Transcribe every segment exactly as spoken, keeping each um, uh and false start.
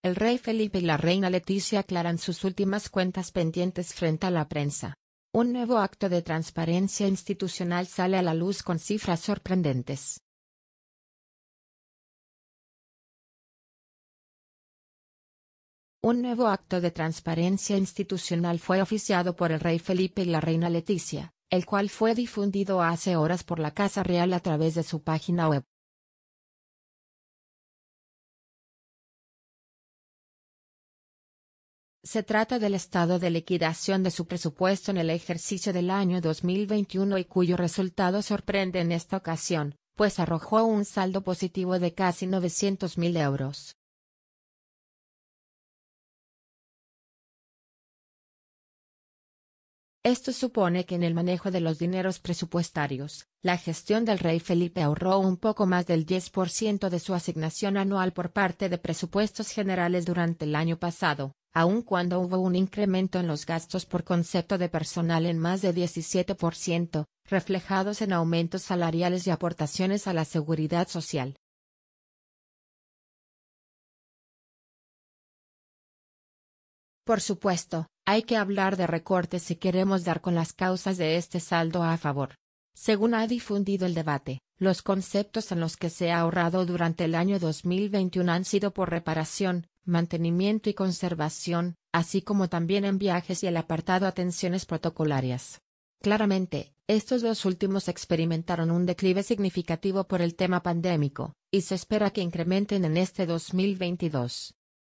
El rey Felipe y la reina Leticia aclaran sus últimas cuentas pendientes frente a la prensa. Un nuevo acto de transparencia institucional sale a la luz con cifras sorprendentes. Un nuevo acto de transparencia institucional fue oficiado por el rey Felipe y la reina Leticia, el cual fue difundido hace horas por la Casa Real a través de su página web. Se trata del estado de liquidación de su presupuesto en el ejercicio del año dos mil veintiuno y cuyo resultado sorprende en esta ocasión, pues arrojó un saldo positivo de casi novecientos mil euros. Esto supone que en el manejo de los dineros presupuestarios, la gestión del rey Felipe ahorró un poco más del diez por ciento de su asignación anual por parte de presupuestos generales durante el año pasado, aun cuando hubo un incremento en los gastos por concepto de personal en más de diecisiete por ciento, reflejados en aumentos salariales y aportaciones a la seguridad social. Por supuesto, hay que hablar de recortes si queremos dar con las causas de este saldo a favor. Según ha difundido el debate, los conceptos en los que se ha ahorrado durante el año dos mil veintiuno han sido por reparación, mantenimiento y conservación, así como también en viajes y el apartado atenciones protocolarias. Claramente, estos dos últimos experimentaron un declive significativo por el tema pandémico, y se espera que incrementen en este dos mil veintidós.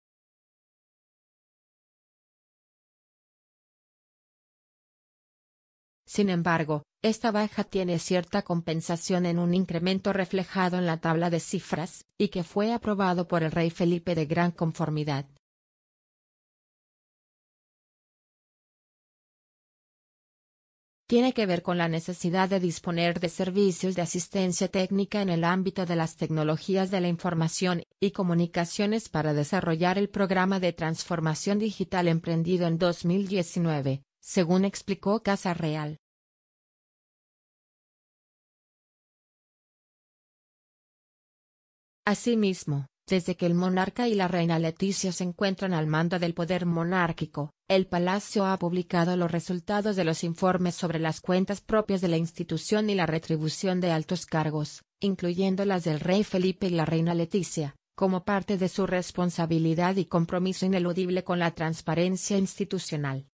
Sin embargo, esta baja tiene cierta compensación en un incremento reflejado en la tabla de cifras, y que fue aprobado por el rey Felipe de gran conformidad. Tiene que ver con la necesidad de disponer de servicios de asistencia técnica en el ámbito de las tecnologías de la información y comunicaciones para desarrollar el programa de transformación digital emprendido en dos mil diecinueve, según explicó Casa Real. Asimismo, desde que el monarca y la reina Leticia se encuentran al mando del poder monárquico, el palacio ha publicado los resultados de los informes sobre las cuentas propias de la institución y la retribución de altos cargos, incluyendo las del rey Felipe y la reina Leticia, como parte de su responsabilidad y compromiso ineludible con la transparencia institucional.